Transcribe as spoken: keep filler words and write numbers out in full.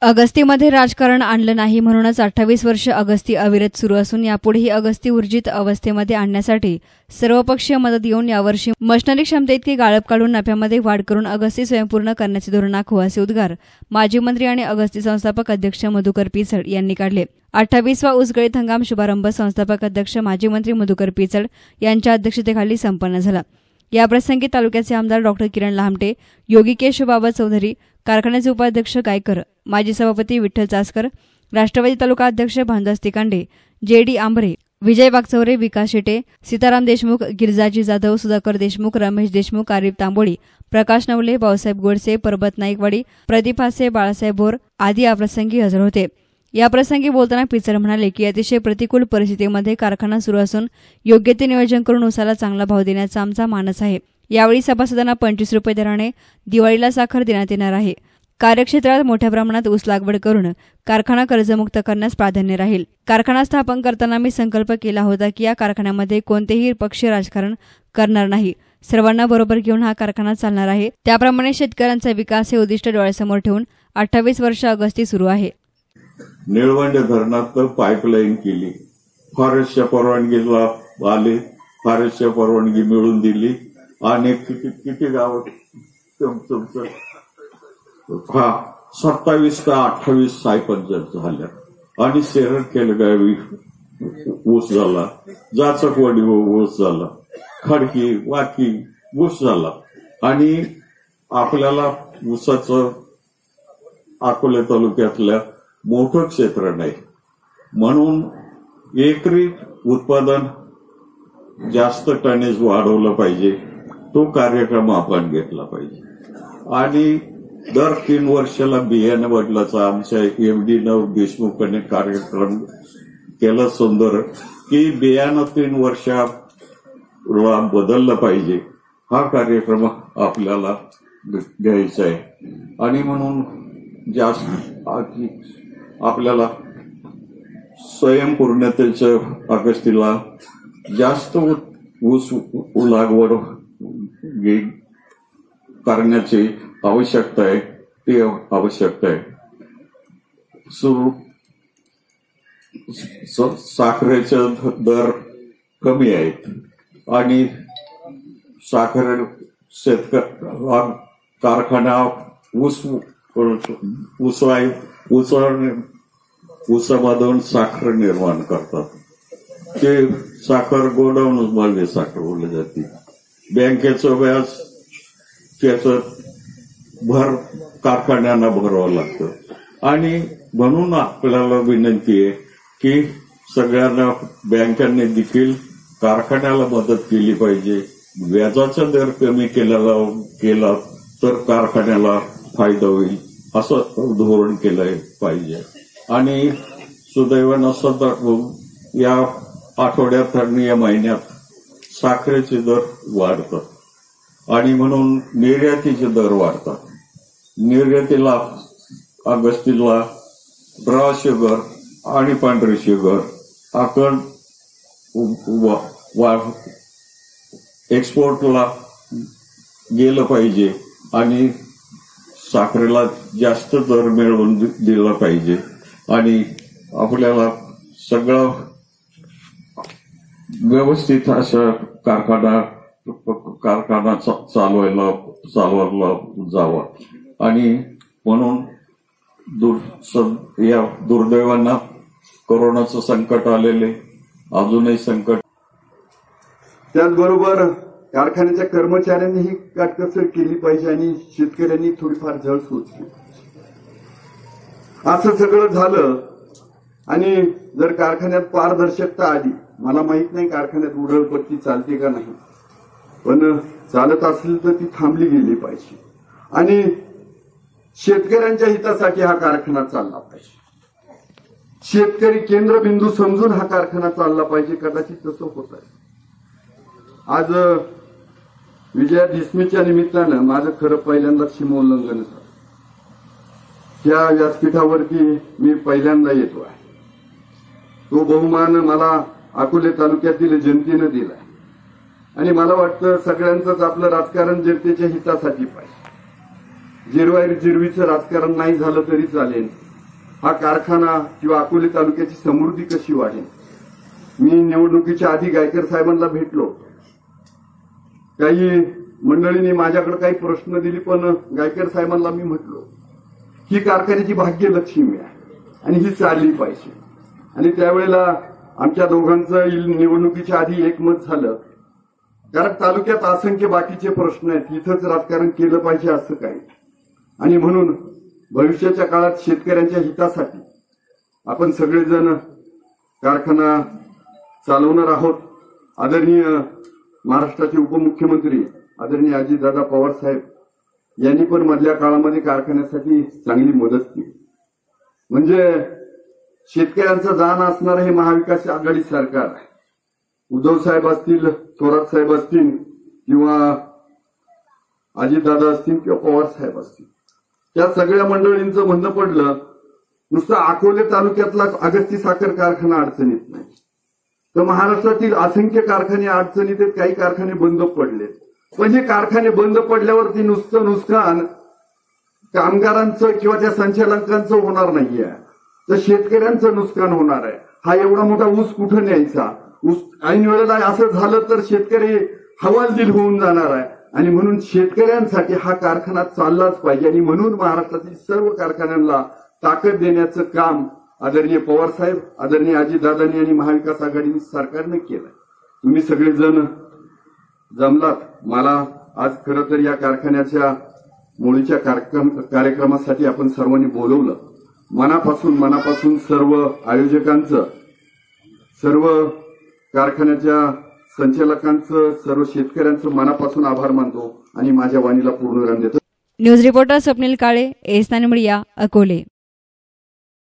अगस्तीमध्ये राजकारण आणलं नाही म्हणूनच अठ्ठावीस वर्ष अगस्ती अविरत सुरू असून यापुढेही अगस्ती ऊर्जित अवस्थेमध्ये आणण्यासाठी सर्वपक्षीय मदत देऊन यावर्षी मशनरी क्षमतेइतके गाळप काढून नफ्यामध्ये वाढ करून अगस्ती स्वयंपूर्ण करण्याचे धोरण आखू असे उद्गार माजी मंत्री आणि अगस्ती संस्थापक अध्यक्ष मधुकर पिचड यांनी काढले. अठ्ठावीसवा ऊसगळीत हंगाम शुभारंभ संस्थापक अध्यक्ष माजी मंत्री मधुकर पिचड यांच्या अध्यक्षतेखाली संपन्न झाला. याप्रसंगी तालुक्याचे आमदार डॉक्टर किरण लहामटे, योगिकेश बाबा चौधरी, कारखान्याचे उपाध्यक्ष गायकर, माजी सभापती विठ्ठल चासकर, राष्ट्रवादी तालुका अध्यक्ष भानदास तिकांडे, जे डी आंबरे, विजय वागचौरे, विकास शेटे, सीताराम देशमुख, गिरजाजी जाधव, सुधाकर देशमुख, रमेश देशमुख, आरिफ तांबोळी, प्रकाश नवले, भाऊसाहेब गोडसे, परबत नाईकवाडी, प्रदीप हासे, बाळासाहेब भोर आदी याप्रसंगी हजर होते. याप्रसंगी बोलताना पिचड म्हणाले की अतिशय प्रतिकूल परिस्थितीमध्ये कारखाना सुरू असून योग्य ते नियोजन करून ऊसाला चांगला भाव देण्याचा आमचा मानस आहे. यावेळी सभासदांना पंचवीस रुपये दराने दिवाळीला साखर देण्यात येणार आहे. कार्यक्षेत्रात मोठ्या प्रमाणात ऊस लागवड करून कारखाना कर्जमुक्त करण्यास प्राधान्य राहील. कारखाना स्थापन करताना मी संकल्प केला होता की या कारखान्यामध्ये कोणतेही पक्षीय राजकारण करणार नाही. सर्वांना बरोबर घेऊन हा कारखाना चालणार आहे. त्याप्रमाणे शेतकऱ्यांचा विकास हे उद्दिष्ट डोळ्यासमोर ठेवून अठ्ठावीस वर्ष अगस्ती सुरू आहे. निळवंडे धरणात पाईपलाईन केली, फॉरेस्टच्या परवानगीला आले, फॉरेस्टच्या परवानगी मिळवून दिली आणि किती किती गाव तुमचं हा सत्तावीस ते अठ्ठावीस सायपंचायत झाल्या आणि शहर केलगावी ऊस झाला, जाचकवाडी ऊस झाला, खडकी वाकी ऊस झाला आणि आपल्याला ऊसाचं अकोले तालुक्यातल्या मोठं क्षेत्र नाही म्हणून एकरी उत्पादन जास्त टनेज वाढवलं पाहिजे. तो कार्यक्रम आपण घेतला पाहिजे आणि दर तीन वर्षाला बियाणे बदलाचा आमच्या एमडी नव देशमुखांनी कार्यक्रम केला सुंदर की बियाणं तीन वर्षाला बदललं पाहिजे. हा कार्यक्रम आपल्याला घ्यायचा आहे आणि म्हणून जास्त आपल्याला स्वयंपूर्णतेच्या अगस्तीला जास्त ऊस लागवड करण्याची आवश्यकता आहे. ती आवश्यकता आहे. साखरेचे दर कमी आहेत आणि साखर शेतकरी कारखाना ऊस ऊसा ऊसामधून साखर निर्माण करतात. ते साखर गोडाऊनमध्ये साठवली जाते. बँकेचं व्याज त्याचं भर कारखान्यांना भरावं लागतं आणि म्हणून आपल्याला विनंती आहे की सगळ्यांना बँकांनी देखील कारखान्याला मदत केली पाहिजे. व्याजाचा दर कमी केलेला केला तर कारखान्याला फायदा होईल असं धोरण केलं पाहिजे. आणि सुदैवानं सध्या या आठवड्यात आणि या महिन्यात साखरेचे दर वाढतात आणि म्हणून निर्यातीचे दर वाढतात. निर्यातीला अगस्तीला ड्राय शुगर आणि पांढरी शुगर आपण एक्सपोर्टला गेलं पाहिजे आणि साखरेला जास्त दर मिळवून दिला पाहिजे आणि आपल्याला सगळं व्यवस्थित अशा कारखाना कारखाना चालवायला चालवायला जावा आणि म्हणून या दुर्दैवांना कोरोनाचं संकट आलेले अजूनही संकट. त्याचबरोबर कारखान्याच्या कर्मचाऱ्यांनीही काटकसर केली पाहिजे आणि शेतकऱ्यांनी थोडीफार झळ सोचली. असं सगळं झालं आणि जर कारखान्यात पारदर्शकता आली, मला माहित नाही कारखान्यात उडळपट्टी चालते का नाही, पण चालत असेल तर ती थांबली गेली पाहिजे आणि शेतकऱ्यांच्या हितासाठी हा कारखाना चालला पाहिजे. शेतकरी केंद्रबिंदू समजून हा कारखाना चालला पाहिजे. कदाचित तसं होत आहे. आज विजया दशमीच्या निमित्तानं माझं खरं पहिल्यांदा सीमोल्लंघन झालं. त्या व्यासपीठावरती मी पहिल्यांदा येतो आहे. तो बहुमान मला अकोले तालुक्यातील जनतेनं दिला आणि मला वाटतं सगळ्यांचंच आपलं राजकारण जनतेच्या हितासाठी पाहिजे. जिरवाईर जिरवीचं राजकारण नाही झालं तरी चालेल, हा कारखाना किंवा अकोले तालुक्याची समृद्धी कशी वाढेल. मी निवडणुकीच्या आधी गायकर साहेबांना भेटलो. काही मंडळींनी माझ्याकडे काही प्रश्न दिले, पण गायकर साहेबांना मी म्हटलो ही कारखान्याची भाग्यलक्ष्मी आहे आणि ही चालली पाहिजे. आणि त्यावेळेला आमच्या दोघांचं निवडणुकीच्या आधी एकमत झालं, कारण तालुक्यात असंख्य बाकीचे प्रश्न आहेत, इथंच राजकारण केलं पाहिजे असं काही. आणि म्हणून भविष्याच्या काळात शेतकऱ्यांच्या हितासाठी आपण सगळेजण कारखाना चालवणार आहोत. आदरणीय महाराष्ट्राचे उपमुख्यमंत्री आदरणीय अजितदादा पवार साहेब यांनी पण मधल्या काळामध्ये कारखान्यासाठी चांगली मदत केली. म्हणजे शेतकऱ्यांचं जाण असणारं हे महाविकास आघाडी सरकार आहे. उद्धव साहेब असतील, थोरात साहेब असतील किंवा अजितदादा असतील किंवा पवार साहेब असतील, त्या सगळ्या मंडळींचं म्हणणं पडलं नुसतं अकोले तालुक्यातला अगस्ती साखर कारखाना अडचणीत नाही, तर महाराष्ट्रातील असंख्य कारखाने अडचणीत आहेत. काही कारखाने बंद पडले, पण हे कारखाने बंद पडल्यावरती नुसतं नुकसान कामगारांचं किंवा त्या संचालकांचं होणार नाहीये, तर शेतकऱ्यांचं नुकसान होणार आहे. हा एवढा मोठा ऊस कुठं न्यायचा, ऊस ऐन वेळेला असं झालं तर शेतकरी हवालदिल होऊन जाणार आहे. आणि म्हणून शेतकऱ्यांसाठी हा कारखाना चाललाच पाहिजे. आणि म्हणून महाराष्ट्रातील सर्व कारखान्यांना ताकद देण्याचं काम आदरणीय पवार साहेब, आदरणीय अजितदादांनी आणि महाविकास आघाडी सरकारनं केलं. तुम्ही सगळेजण जमलात. मला आज खरं तर या कारखान्याच्या मुळीच्या कार्यक्रमासाठी आपण सर्वांनी बोलवलं. मनापासून मनापासून सर्व आयोजकांचं, सर्व कारखान्याच्या संचालकांचं, सर्व शेतकऱ्यांचं मनापासून आभार मानतो आणि माझ्या वाणीला पूर्ण विराम देतो. News reporter Swapnil Kale, S nine media, Akole.